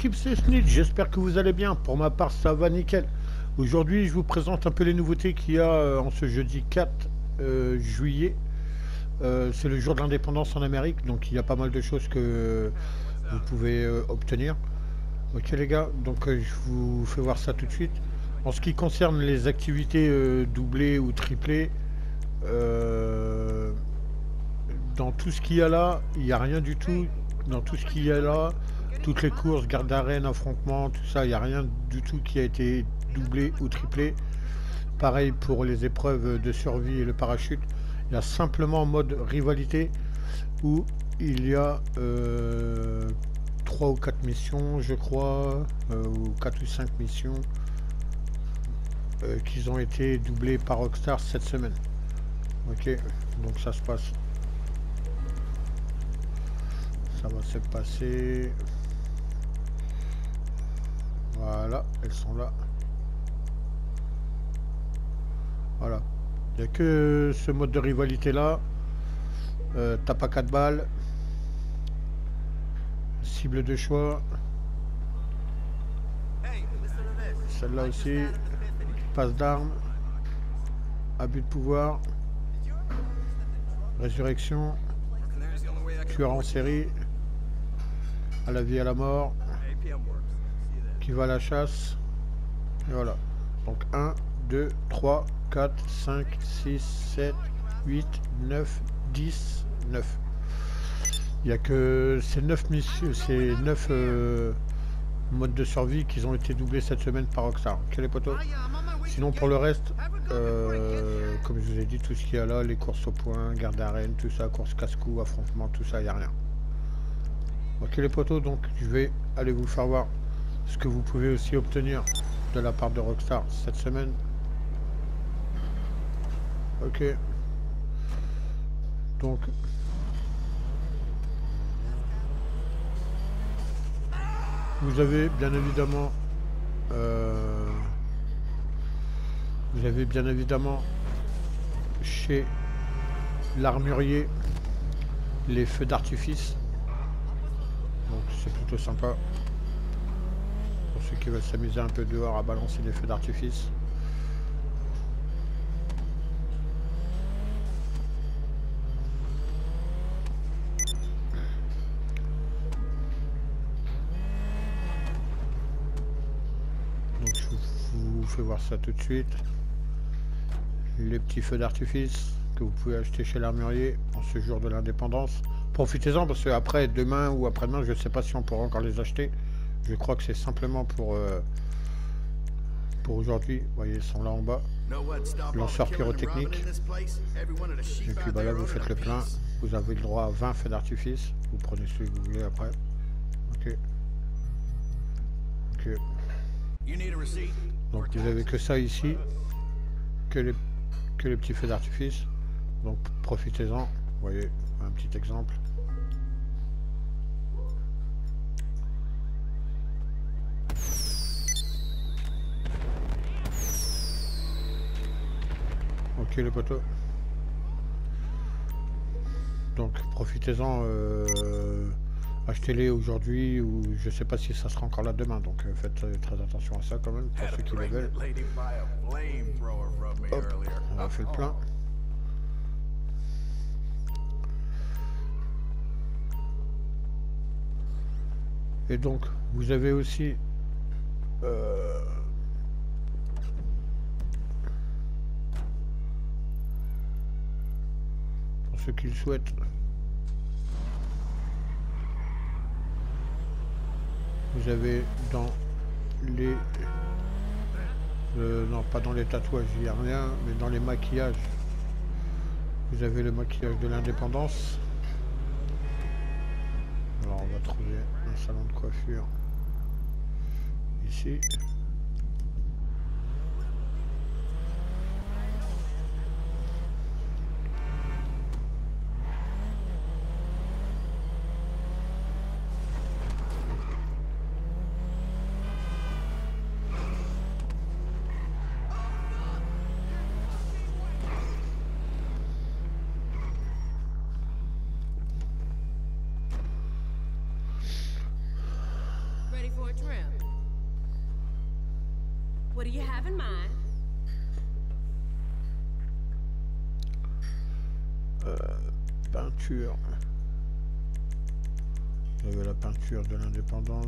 l'équipe, c'est Snitch, j'espère que vous allez bien. Pour ma part, ça va nickel. Aujourd'hui, je vous présente un peu les nouveautés qu'il y a en ce jeudi 4 juillet. C'est le jour de l'indépendance en Amérique, donc il y a pas mal de choses que vous pouvez obtenir. Ok les gars, donc je vous fais voir ça tout de suite. En ce qui concerne les activités doublées ou triplées, euh, dans tout ce qu'il y a là, il n'y a rien du tout. Dans tout ce qu'il y a là, toutes les courses, garde d'arène, affrontements, tout ça, il n'y a rien du tout qui a été doublé ou triplé. Pareil pour les épreuves de survie et le parachute. Il y a simplement en mode rivalité où il y a 3 ou 4 missions, je crois, ou 4 ou 5 missions qui ont été doublées par Rockstar cette semaine. Ok, donc ça se passe. Ça va se passer. Voilà, elles sont là. Voilà. Il n'y a que ce mode de rivalité là. Tape à 4 balles. Cible de choix. Celle-là aussi. Passe d'armes. Abus de pouvoir. Résurrection. Tueur en série. À la vie, à la mort. Qui va à la chasse. Et voilà. Donc 1, 2, 3, 4, 5, 6, 7, 8, 9, 10, 9. Il n'y a que ces 9 missions, ces 9 modes de survie qui ont été doublés cette semaine par Rockstar. Ok les potos. Sinon pour le reste, comme je vous ai dit, tout ce qu'il y a là, les courses au point, garde d'arène, tout ça, course casse-cou, affrontement, tout ça, il n'y a rien. Ok les potos, donc je vais aller vous faire voir ce que vous pouvez aussi obtenir de la part de Rockstar cette semaine. Ok. Donc vous avez bien évidemment chez l'armurier les feux d'artifice. Donc c'est plutôt sympa pour ceux qui veulent s'amuser un peu dehors à balancer des feux d'artifice. Donc je vous fais voir ça tout de suite. Les petits feux d'artifice que vous pouvez acheter chez l'armurier en ce jour de l'indépendance. Profitez-en parce que après, demain ou après-demain, je ne sais pas si on pourra encore les acheter. Je crois que c'est simplement pour aujourd'hui. Vous voyez, ils sont là en bas. Lanceur pyrotechnique. Et puis bah là, vous faites le plein. Vous avez le droit à 20 feux d'artifice. Vous prenez celui que vous voulez après. Ok. Ok. Donc vous avez que ça ici. Que les petits feux d'artifice. Donc profitez-en. Vous voyez, un petit exemple. Ok les potos. Donc profitez-en, achetez-les aujourd'hui ou je sais pas si ça sera encore là demain, donc faites très attention à ça quand même pour ceux qui les veulent. Hop, on a fait le plein. Et donc vous avez aussi pour ceux qui le souhaitent, vous avez dans les non pas dans les tatouages, il n'y a rien, mais dans les maquillages, vous avez le maquillage de l'indépendance. Alors on va trouver un salon de coiffure ici. storage room. What do you have in mind? Peinture. Vous avez la peinture de l'indépendance.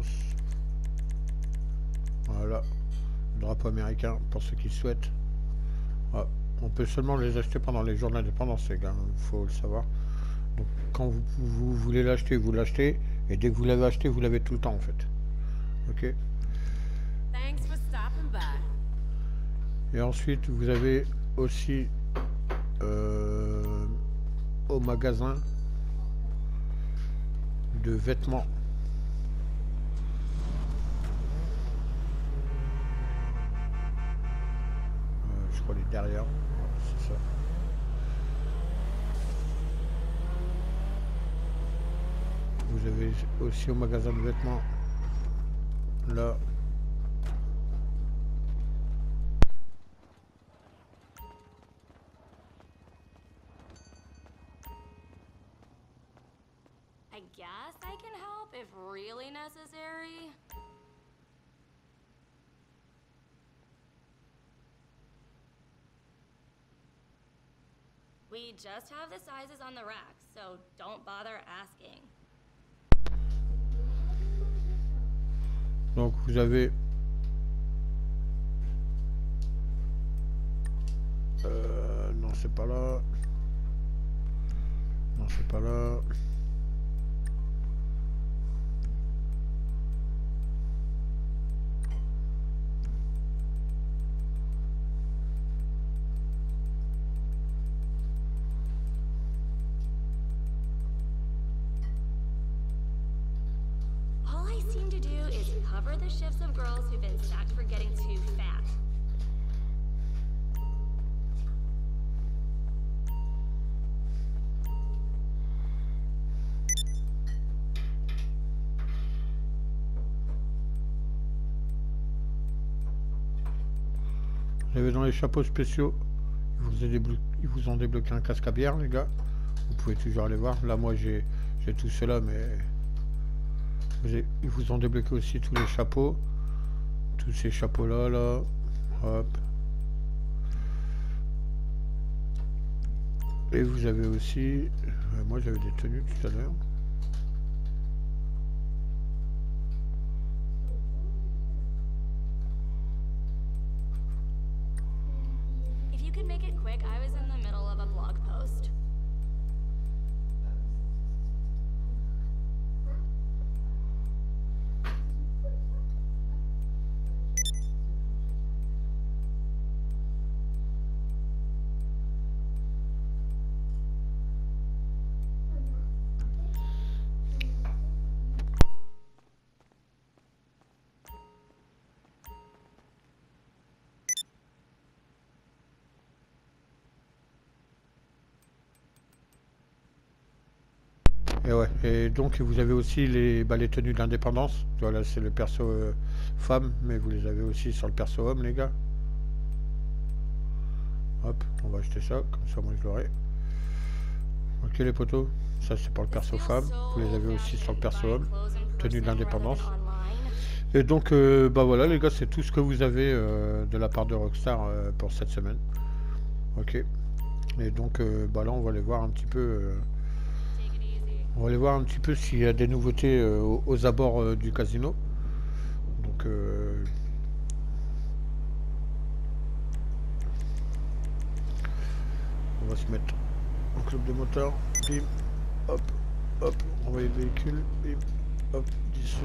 Voilà. Drapeau américain pour ceux qui souhaitent. Ah, on peut seulement les acheter pendant les jours de l'indépendance, les gars. Il faut le savoir. Donc quand vous voulez l'acheter, vous l'achetez. Et dès que vous l'avez acheté, vous l'avez tout le temps en fait. Ok. Thanks for stopping by. Et ensuite, vous avez aussi au magasin de vêtements. Je crois les derrière. Ouais, c'est ça. Vous avez aussi au magasin de vêtements là. I guess I can help if really necessary. We just have the sizes on the rack, so don't bother asking. Donc vous avez non c'est pas là. Non c'est pas là. All I seem to do is cover the shifts of girls who've been sacked for getting too fat. Vous avez dans les chapeaux spéciaux, ils vous ont débloqué un casque à bière, les gars. Vous pouvez toujours aller voir. Là, moi, j'ai tout cela, mais ils vous ont débloqué aussi tous les chapeaux. Tous ces chapeaux-là, là. Hop. Et vous avez aussi... moi, j'avais des tenues tout à l'heure. If you could make it quick, I was in the middle of a blog post. Et ouais, et donc vous avez aussi les tenues d'indépendance. Voilà, c'est le perso femme, mais vous les avez aussi sur le perso homme, les gars. Hop, on va acheter ça, comme ça moi je l'aurai. Ok les potos, ça c'est pour le perso femme, vous les avez aussi sur le perso homme, tenue d'indépendance. Et donc bah voilà les gars, c'est tout ce que vous avez de la part de Rockstar pour cette semaine. Ok, et donc bah là on va aller voir un petit peu... on va aller voir un petit peu s'il y a des nouveautés aux abords du casino. Donc on va se mettre en club de moteur. Bim, hop, hop, envoyer le véhicule. Bim, hop, dissous.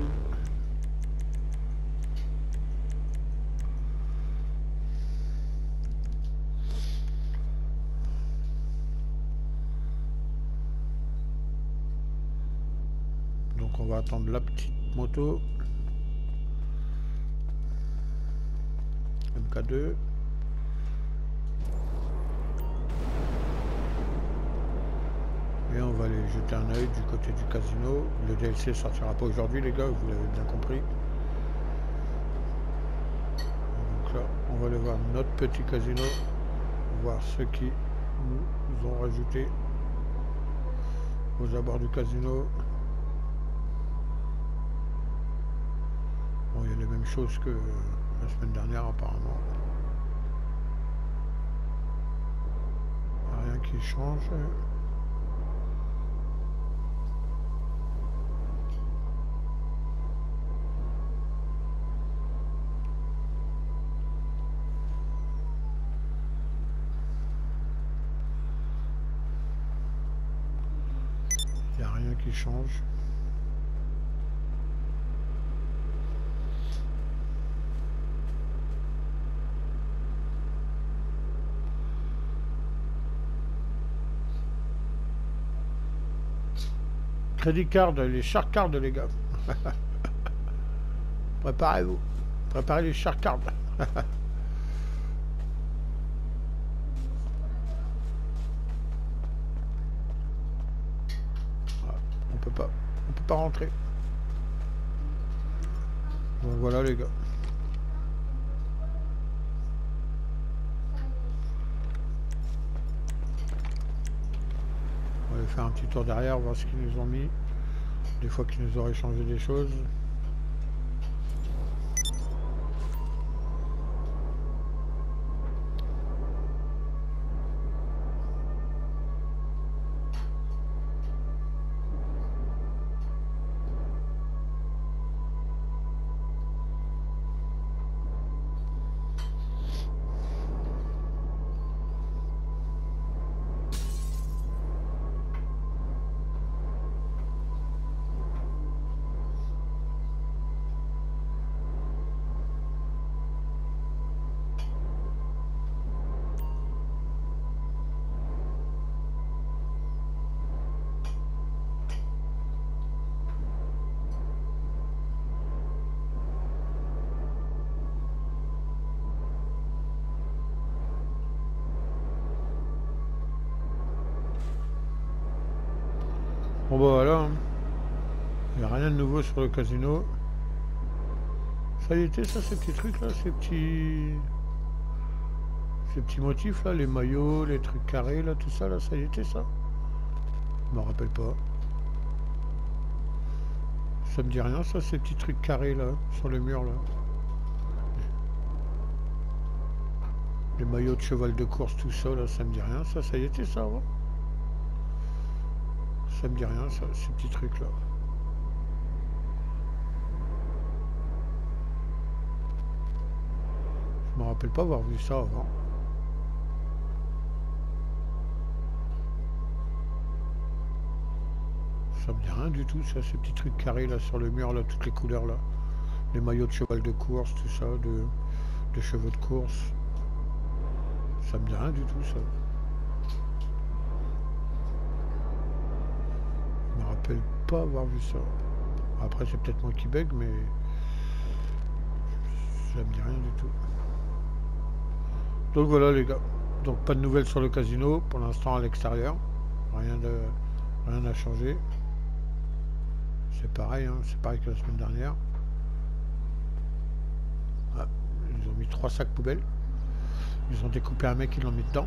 Donc on va attendre la petite moto MK2. Et on va aller jeter un œil du côté du casino. Le DLC sortira pas aujourd'hui les gars, vous l'avez bien compris. Donc là on va aller voir notre petit casino, voir ceux qui nous ont rajouté aux abords du casino. Bon, il y a les mêmes choses que la semaine dernière apparemment. Rien qui change. Il n'y a rien qui change. Crédit card, les shark cards les gars. Préparez-vous. Préparez les shark cards. On peut pas rentrer. Bon, voilà les gars. On va aller faire un petit tour derrière, voir ce qu'ils nous ont mis. Des fois qu'ils nous auraient changé des choses. Bon bah voilà, hein. Il n'y a rien de nouveau sur le casino. Ça y était ça, ces petits trucs là, ces petits motifs là, les maillots, les trucs carrés là, tout ça là, ça y était ça. Je me rappelle pas. Ça me dit rien ça, ces petits trucs carrés là, sur le mur là. Les maillots de cheval de course, tout ça là, ça me dit rien, ça y était ça avant. Ça me dit rien ça, ces petits trucs là. Je me rappelle pas avoir vu ça avant. Ça me dit rien du tout ça, ces petits trucs carrés là sur le mur là, toutes les couleurs là. Les maillots de cheval de course, tout ça, de chevaux de course. Ça me dit rien du tout ça. Je me rappelle pas avoir vu ça. Après c'est peut-être moi qui bug mais ça me dit rien du tout. Donc voilà les gars. Donc pas de nouvelles sur le casino pour l'instant à l'extérieur. Rien n'a changé. C'est pareil, hein, c'est pareil que la semaine dernière. Ah, ils ont mis 3 sacs poubelles. Ils ont découpé un mec, ils l'ont mis dedans.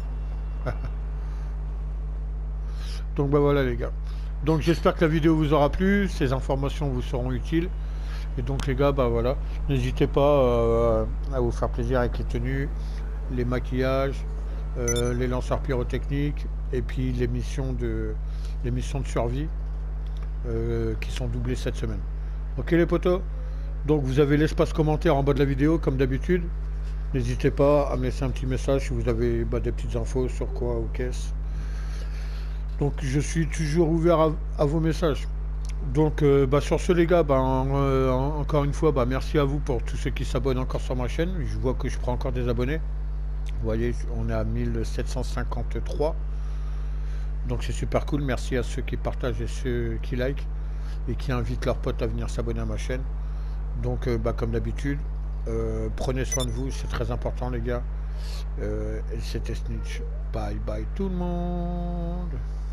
Donc bah voilà les gars. Donc j'espère que la vidéo vous aura plu, ces informations vous seront utiles. Et donc les gars, bah voilà, n'hésitez pas à vous faire plaisir avec les tenues, les maquillages, les lanceurs pyrotechniques et puis les missions de survie qui sont doublées cette semaine. Ok les potos. Donc vous avez l'espace commentaire en bas de la vidéo comme d'habitude. N'hésitez pas à me laisser un petit message si vous avez des petites infos sur quoi ou qu'est-ce. Donc je suis toujours ouvert à vos messages. Donc sur ce les gars, encore une fois, merci à vous pour tous ceux qui s'abonnent encore sur ma chaîne. Je vois que je prends encore des abonnés. Vous voyez, on est à 1753. Donc c'est super cool. Merci à ceux qui partagent et ceux qui like et qui invitent leurs potes à venir s'abonner à ma chaîne. Donc comme d'habitude, prenez soin de vous, c'est très important les gars. Et c'était Snitch. Bye bye tout le monde.